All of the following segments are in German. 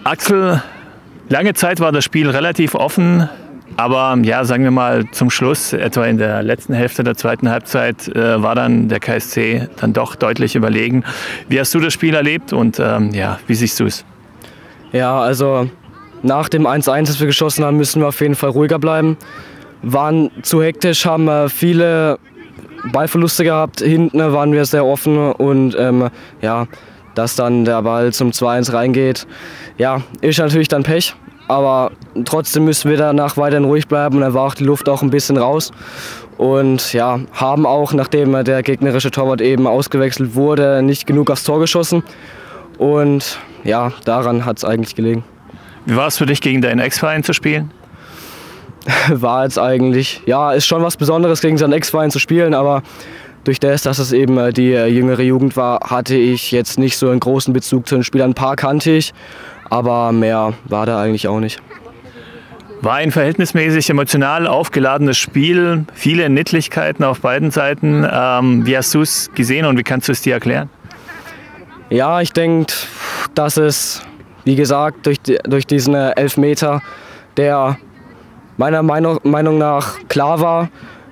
Axel, lange Zeit war das Spiel relativ offen, aber ja, sagen wir mal zum Schluss, etwa in der letzten Hälfte der zweiten Halbzeit, war dann der KSC dann doch deutlich überlegen. Wie hast du das Spiel erlebt und ja, wie siehst du es? Ja, also nach dem 1:1, das wir geschossen haben, müssen wir auf jeden Fall ruhiger bleiben. Waren zu hektisch, haben viele Ballverluste gehabt. Hinten waren wir sehr offen und ja, dass dann der Ball zum 2:1 reingeht, ja, ist natürlich dann Pech. Aber trotzdem müssen wir danach weiterhin ruhig bleiben und dann war auch die Luft auch ein bisschen raus. Und ja, haben auch, nachdem der gegnerische Torwart eben ausgewechselt wurde, nicht genug aufs Tor geschossen. Und ja, daran hat es eigentlich gelegen. Wie war es für dich, gegen deinen Ex-Verein zu spielen? War jetzt eigentlich, ja, ist schon was Besonderes, gegen seinen Ex-Verein zu spielen, aber durch das, dass es eben die jüngere Jugend war, hatte ich jetzt nicht so einen großen Bezug zu den Spielern. Ein paar kannte ich, aber mehr war da eigentlich auch nicht. War ein verhältnismäßig emotional aufgeladenes Spiel, viele Nittlichkeiten auf beiden Seiten. Wie hast du es gesehen und wie kannst du es dir erklären? Ja, ich denke, dass es, wie gesagt, durch diesen Elfmeter, der meiner Meinung nach klar war,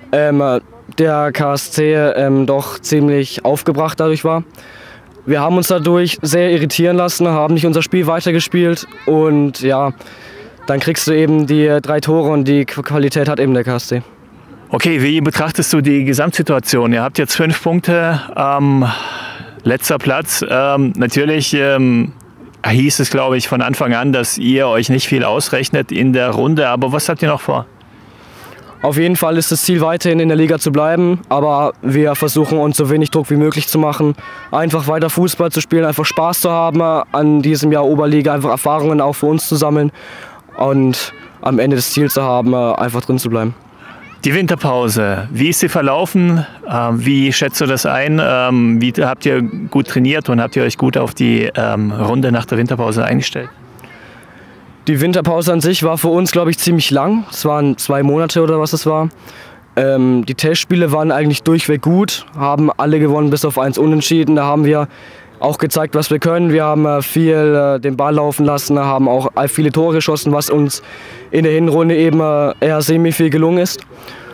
der KSC doch ziemlich aufgebracht dadurch war. Wir haben uns dadurch sehr irritieren lassen, haben nicht unser Spiel weitergespielt und ja, dann kriegst du eben die 3 Tore und die Qualität hat eben der KSC. Okay, wie betrachtest du die Gesamtsituation? Ihr habt jetzt 5 Punkte, letzter Platz. Natürlich hieß es, glaube ich, von Anfang an, dass ihr euch nicht viel ausrechnet in der Runde, aber was habt ihr noch vor? Auf jeden Fall ist das Ziel, weiterhin in der Liga zu bleiben, aber wir versuchen uns so wenig Druck wie möglich zu machen, einfach weiter Fußball zu spielen, einfach Spaß zu haben an diesem Jahr Oberliga, einfach Erfahrungen auch für uns zu sammeln und am Ende das Ziel zu haben, einfach drin zu bleiben. Die Winterpause, wie ist sie verlaufen? Wie schätzt du das ein? Wie habt ihr gut trainiert und habt ihr euch gut auf die Runde nach der Winterpause eingestellt? Die Winterpause an sich war für uns, glaube ich, ziemlich lang. Es waren 2 Monate oder was es war. Die Testspiele waren eigentlich durchweg gut, haben alle gewonnen, bis auf 1 Unentschieden. Da haben wir auch gezeigt, was wir können. Wir haben viel den Ball laufen lassen, haben auch viele Tore geschossen, was uns in der Hinrunde eben eher semi viel gelungen ist.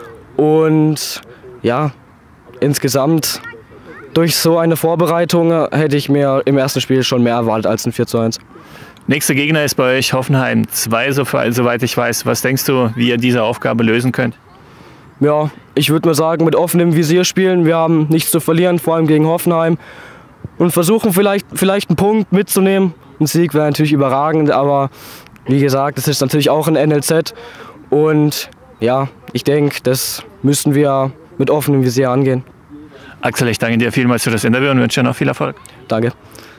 Und ja, insgesamt durch so eine Vorbereitung hätte ich mir im ersten Spiel schon mehr erwartet als ein 4:1. Nächster Gegner ist bei euch Hoffenheim 2, soweit ich weiß. Was denkst du, wie ihr diese Aufgabe lösen könnt? Ja, ich würde mal sagen, mit offenem Visier spielen. Wir haben nichts zu verlieren, vor allem gegen Hoffenheim. Und versuchen vielleicht einen Punkt mitzunehmen. Ein Sieg wäre natürlich überragend, aber wie gesagt, das ist natürlich auch ein NLZ. Und ja, ich denke, das müssen wir mit offenem Visier angehen. Axel, ich danke dir vielmals für das Interview und wünsche dir noch viel Erfolg. Danke.